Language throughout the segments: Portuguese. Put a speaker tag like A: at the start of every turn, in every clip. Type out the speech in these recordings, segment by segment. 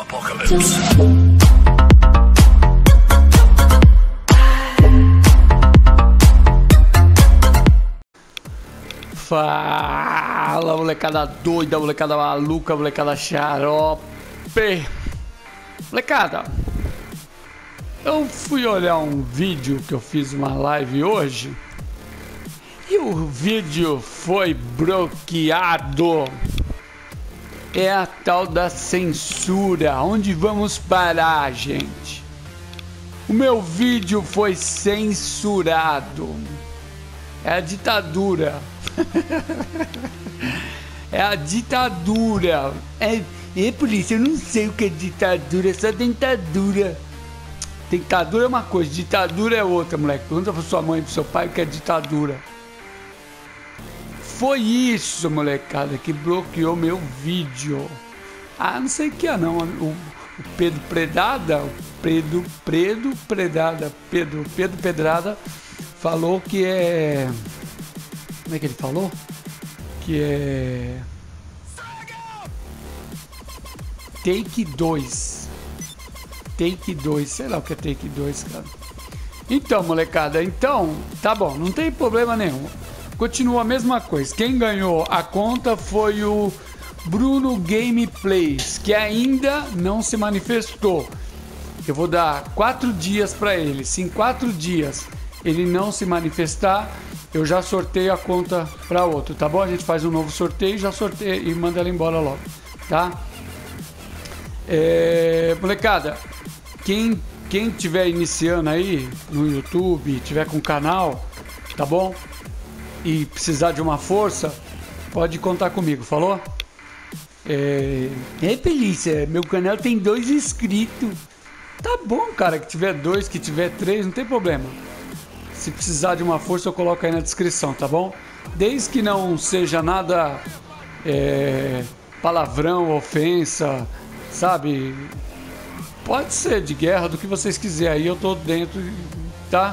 A: Apocalypse.
B: Fala, molecada doida, molecada maluca, molecada xarope. Molecada, eu fui olhar um vídeo que eu fiz uma live hoje e o vídeo foi bloqueado. É a tal da censura. Onde vamos parar, gente? O meu vídeo foi censurado. É a ditadura. É a ditadura. É polícia, eu não sei o que é ditadura, é só dentadura. Ditadura é uma coisa, ditadura é outra, moleque. Pergunta pra sua mãe e pro seu pai o que é ditadura. Foi isso, molecada, que bloqueou meu vídeo. Ah, não sei o que é não. O Pedro Pedrada, Pedro Pedrada falou que é... Como é que ele falou? Que é... Take 2. Take 2, sei lá o que é Take 2, cara. Então, molecada, tá bom, não tem problema nenhum. Continua a mesma coisa. Quem ganhou a conta foi o Bruno Gameplays, que ainda não se manifestou. Eu vou dar 4 dias para ele. Se em 4 dias ele não se manifestar, eu já sorteio a conta para outro, tá bom? A gente faz um novo sorteio, já sorteia e manda ela embora logo, tá? Molecada, quem tiver iniciando aí no YouTube, tiver com canal, tá bom? E precisar de uma força, pode contar comigo, falou? Pelícia, meu canal tem 2 inscritos. Tá bom, cara, que tiver 2, que tiver 3, não tem problema. Se precisar de uma força, eu coloco aí na descrição, tá bom? Desde que não seja nada palavrão, ofensa, sabe? Pode ser de guerra, do que vocês quiserem, aí eu tô dentro, tá?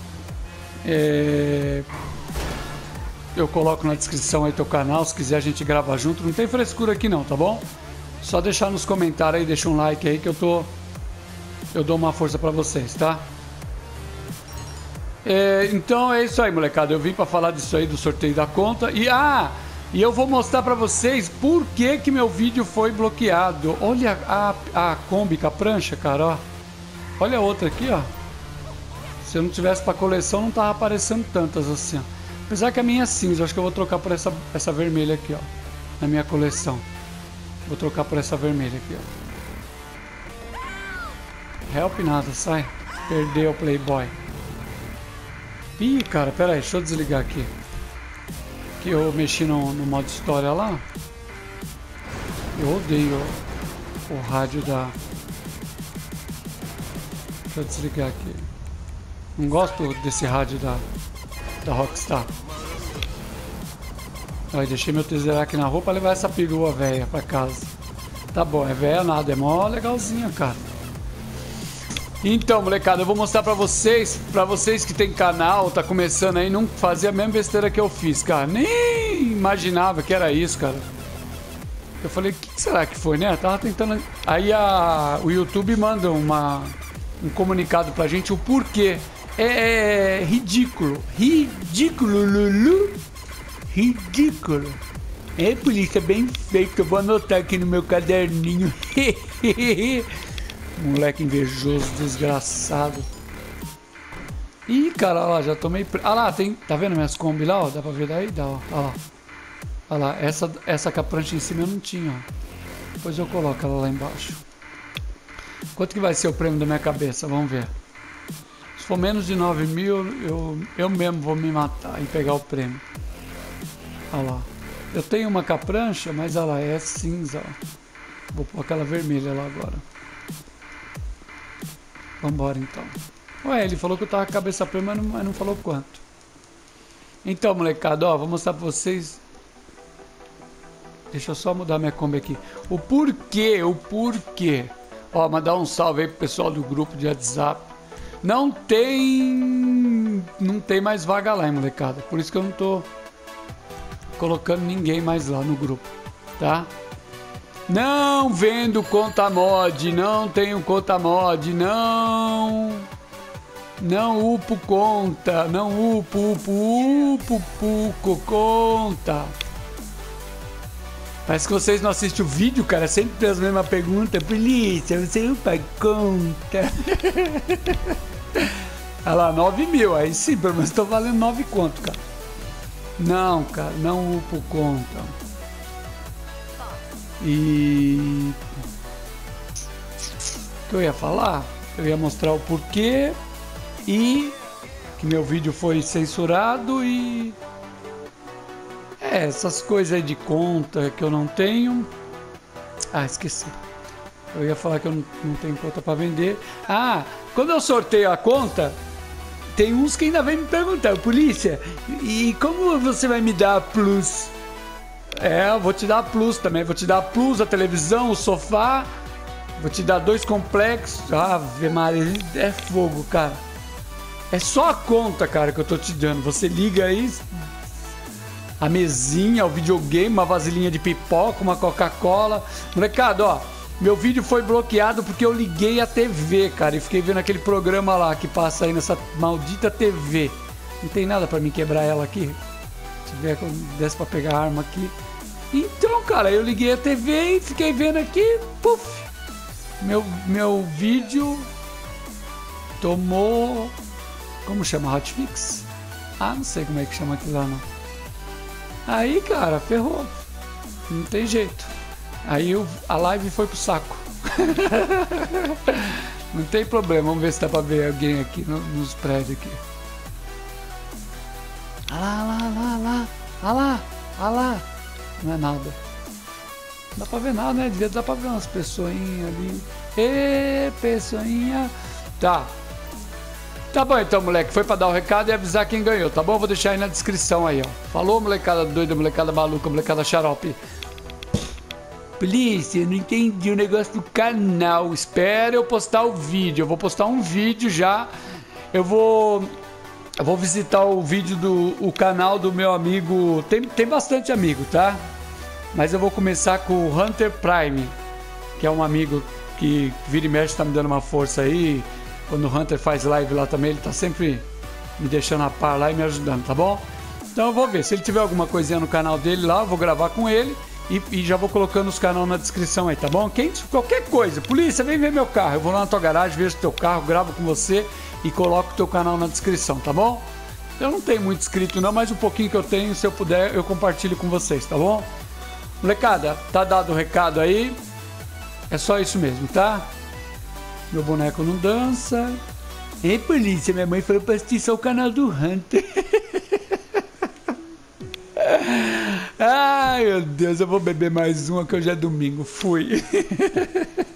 B: Eu coloco na descrição aí teu canal, se quiser a gente grava junto, não tem frescura aqui não, tá bom? Só deixar nos comentários aí, deixa um like aí que eu dou uma força pra vocês, tá? Então é isso aí, molecada, eu vim pra falar disso aí, do sorteio da conta e eu vou mostrar pra vocês por que meu vídeo foi bloqueado. Olha a Kombi com a prancha, cara, ó. Olha a outra aqui, ó. Se eu não tivesse pra coleção, não tava aparecendo tantas assim, ó. Apesar que a minha é cinza, acho que eu vou trocar por essa vermelha aqui, ó. Na minha coleção. Vou trocar por essa vermelha aqui, ó. Help nada, sai. Perdeu o Playboy. Ih, cara, pera aí, deixa eu desligar aqui. Que eu mexi no modo história lá. Eu odeio o rádio da... Deixa eu desligar aqui. Não gosto desse rádio da Rockstar. Aí deixei meu Tesseract na roupa pra levar essa perua velha pra casa. Tá bom, é velha nada, é mó legalzinha, cara. Então, molecada, eu vou mostrar pra vocês que tem canal, tá começando aí, não fazer a mesma besteira que eu fiz, cara. Nem imaginava que era isso, cara. Eu falei, o que será que foi, né? Eu tava tentando... Aí o YouTube manda um comunicado pra gente, o porquê. É ridículo. Ridículo, Lulu. Ridículo. Polícia, bem feito. Eu vou anotar aqui no meu caderninho. Moleque invejoso, desgraçado. Ih, cara, ó, já tomei... Ah lá, tem... Tá vendo minhas Kombi lá, ó? Dá pra ver daí? Dá, ó. Olha lá. Olha lá, essa com a prancha em cima eu não tinha, ó. Depois eu coloco ela lá embaixo. Quanto que vai ser o prêmio da minha cabeça? Vamos ver. Se for menos de 9 mil, eu mesmo vou me matar e pegar o prêmio. Olha lá. Eu tenho uma com a prancha, mas ela é cinza, ó. Vou pôr aquela vermelha lá agora. Vambora então. Ué, ele falou que eu tava com a cabeça prêmio, mas não falou quanto. Então, molecada, ó, vou mostrar pra vocês. Deixa eu só mudar minha Kombi aqui. O porquê. Ó, mandar um salve aí pro pessoal do grupo de WhatsApp. Não tem mais vaga lá, hein, molecada. Por isso que eu não tô colocando ninguém mais lá no grupo, tá? Não vendo conta mod, não tenho conta mod, não. Não upo conta, não upo conta. Parece que vocês não assistem o vídeo, cara. Sempre as mesmas perguntas. Polícia, você upa conta? Olha lá, 9 mil. Aí sim, pelo menos estou valendo 9 conto, cara. Não, cara, não upo conta. E... o que eu ia falar? Eu ia mostrar o porquê e que meu vídeo foi censurado e... essas coisas aí de conta que eu não tenho. Ah, esqueci. Eu ia falar que eu não tenho conta para vender. Ah, quando eu sorteio a conta, tem uns que ainda vem me perguntar, polícia, e como você vai me dar plus? É, eu vou te dar plus também. Vou te dar plus, a televisão, o sofá. Vou te dar 2 complexos. Ave Maria, é fogo, cara. É só a conta, cara, que eu tô te dando. Você liga aí... a mesinha, o videogame, uma vasilhinha de pipoca, uma Coca-Cola. Molecada, ó, meu vídeo foi bloqueado porque eu liguei a TV, cara, e fiquei vendo aquele programa lá que passa aí nessa maldita TV. Não tem nada pra mim quebrar ela aqui. Se tiver, desse pra pegar a arma aqui. Então, cara, eu liguei a TV e fiquei vendo aqui, puf. Meu vídeo tomou... como chama? Hotfix? Ah, não sei como é que chama aquilo lá, não. Aí, cara, ferrou. Não tem jeito. Aí a live foi pro saco. Não tem problema. Vamos ver se dá pra ver alguém aqui nos prédios aqui. Olha lá. Não é nada. Não dá pra ver nada, né? Devia dar pra ver umas pessoinhas ali. Ê, pessoinha. Tá. Tá bom então, moleque, foi pra dar o recado e avisar quem ganhou, tá bom? Vou deixar aí na descrição aí, ó. Falou, molecada doida, molecada maluca, molecada xarope. Polícia, eu não entendi o negócio do canal. Espera eu postar o vídeo. Eu vou postar um vídeo já. Eu vou visitar o vídeo o canal do meu amigo. Tem bastante amigo, tá? Mas eu vou começar com o Hunter Prime, que é um amigo que vira e mexe, tá me dando uma força aí. Quando o Hunter faz live lá também, ele tá sempre me deixando a par lá e me ajudando, tá bom? Então eu vou ver, se ele tiver alguma coisinha no canal dele lá, eu vou gravar com ele e já vou colocando os canais na descrição aí, tá bom? Qualquer coisa, polícia, vem ver meu carro, eu vou lá na tua garagem, vejo o teu carro, gravo com você e coloco o teu canal na descrição, tá bom? Eu não tenho muito inscrito não, mas um pouquinho que eu tenho, se eu puder, eu compartilho com vocês, tá bom? Molecada, tá dado o recado aí, é só isso mesmo, tá? Meu boneco não dança. Ei, polícia, minha mãe falou pra assistir só o canal do Hunter. Ai, meu Deus, eu vou beber mais uma que hoje é domingo. Fui.